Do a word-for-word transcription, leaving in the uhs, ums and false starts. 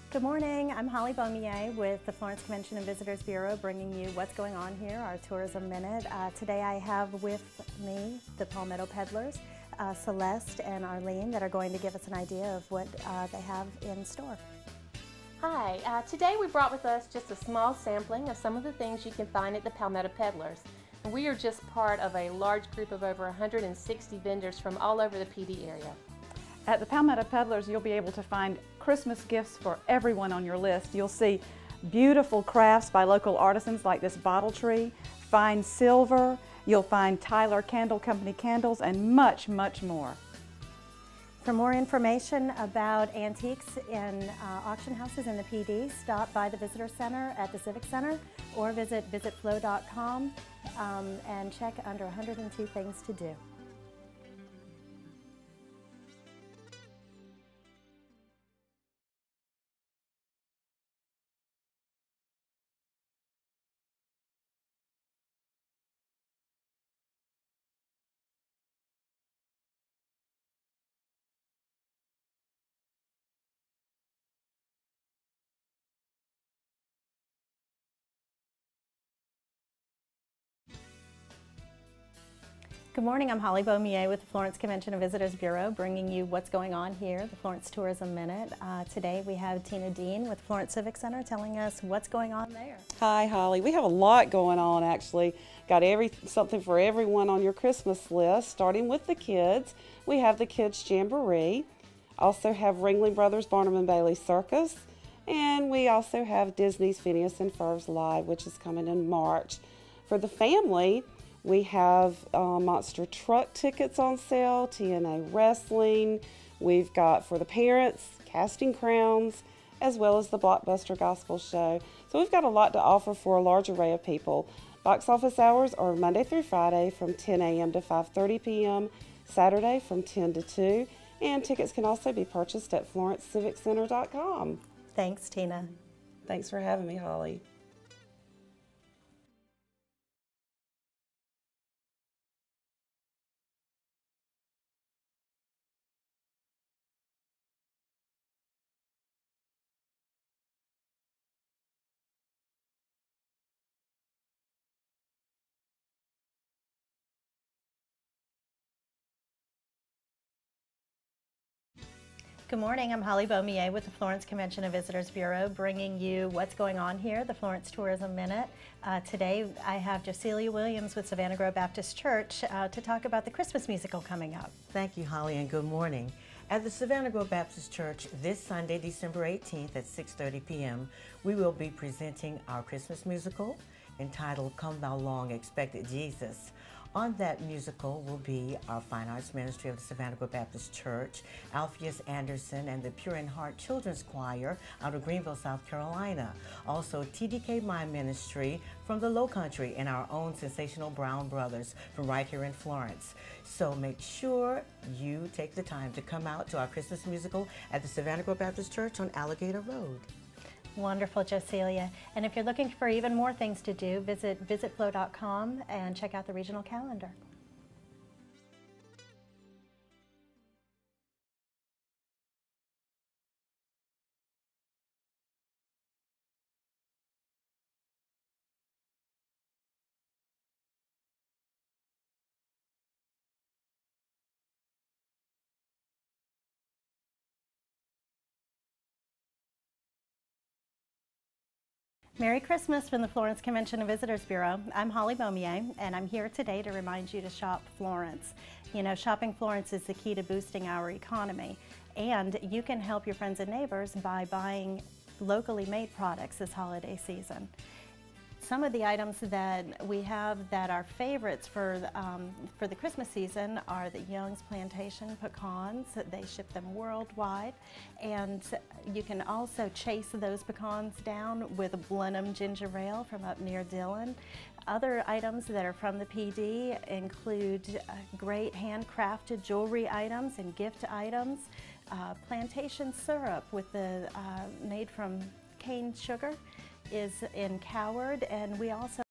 Good morning, I'm Holly Beaumier with the Florence Convention and Visitors Bureau, bringing you what's going on here, our Tourism Minute. Uh, today I have with me the Palmetto Peddlers, uh, Celeste and Arlene, that are going to give us an idea of what uh, they have in store. Hi, uh, today we brought with us just a small sampling of some of the things you can find at the Palmetto Peddlers. And we are just part of a large group of over one hundred sixty vendors from all over the P D area. At the Palmetto Peddlers, you'll be able to find Christmas gifts for everyone on your list. You'll see beautiful crafts by local artisans like this bottle tree, fine silver, you'll find Tyler Candle Company candles, and much, much more. For more information about antiques in uh, auction houses in the P D, stop by the Visitor Center at the Civic Center or visit visit flow dot com um, and check under one hundred and two Things to Do. Good morning, I'm Holly Beaumier with the Florence Convention and Visitors Bureau, bringing you what's going on here, the Florence Tourism Minute. Uh, today we have Tina Dean with Florence Civic Center telling us what's going on there. Hi, Holly. We have a lot going on, actually. Got every something for everyone on your Christmas list, starting with the kids. We have the Kids Jamboree. Also have Ringling Brothers Barnum and Bailey Circus. And we also have Disney's Phineas and Ferb's Live, which is coming in March. For the family, we have uh, monster truck tickets on sale, T N A wrestling. We've got, for the parents, casting crowns, as well as the Blockbuster Gospel Show. So we've got a lot to offer for a large array of people. Box office hours are Monday through Friday from ten A M to five thirty P M, Saturday from ten to two, and tickets can also be purchased at florence civic center dot com. Thanks, Tina. Thanks for having me, Holly. Good morning, I'm Holly Beaumier with the Florence Convention and Visitors Bureau, bringing you what's going on here, the Florence Tourism Minute. Uh, today I have Josilia Williams with Savannah Grove Baptist Church uh, to talk about the Christmas musical coming up. Thank you, Holly, and good morning. At the Savannah Grove Baptist Church this Sunday, December eighteenth at six thirty P M, we will be presenting our Christmas musical entitled Come Thou Long Expected Jesus. On that musical will be our Fine Arts Ministry of the Savannah Grove Baptist Church, Alpheus Anderson and the Pure in Heart Children's Choir out of Greenville, South Carolina. Also T D K Mime Ministry from the Low Country and our own Sensational Brown Brothers from right here in Florence. So make sure you take the time to come out to our Christmas musical at the Savannah Grove Baptist Church on Alligator Road. Wonderful, Josilia. And if you're looking for even more things to do, visit visit flow dot com and check out the regional calendar. Merry Christmas from the Florence Convention and Visitors Bureau. I'm Holly Beaumier, and I'm here today to remind you to shop Florence. You know, shopping Florence is the key to boosting our economy, and you can help your friends and neighbors by buying locally made products this holiday season. Some of the items that we have that are favorites for, um, for the Christmas season are the Young's Plantation pecans. They ship them worldwide, and you can also chase those pecans down with a Blenheim ginger ale from up near Dillon. Other items that are from the P D include uh, great handcrafted jewelry items and gift items, uh, plantation syrup with the uh, made from cane sugar is in Coward, and we also